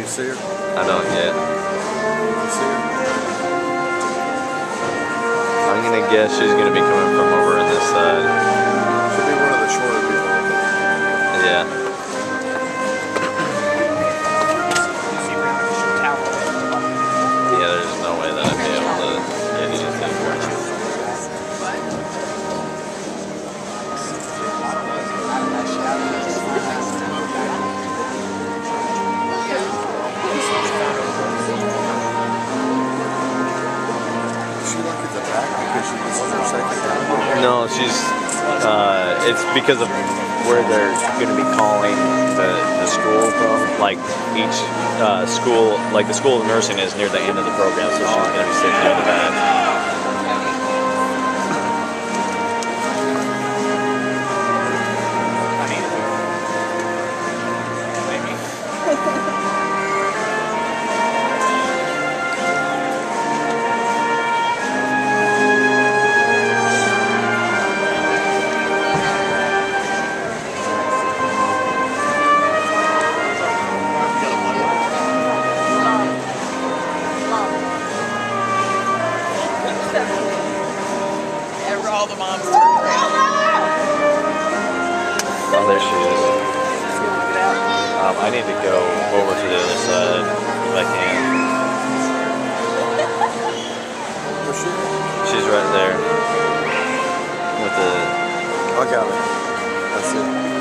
see her? I don't yet. You see her? I'm gonna guess she's gonna be coming from over on this side. Should be one of the shorter people. Yeah. Yeah, there's no way that I'd be able to get anything. No, she's. It's because of where they're going to be calling the school from. Like each school, like the School of Nursing is near the end of the program, so she's going to be sitting near the back. All the moms turned around. Oh, there she is. I need to go over to the other side if I can. Where's she? She's right there with the. I got her. That's it.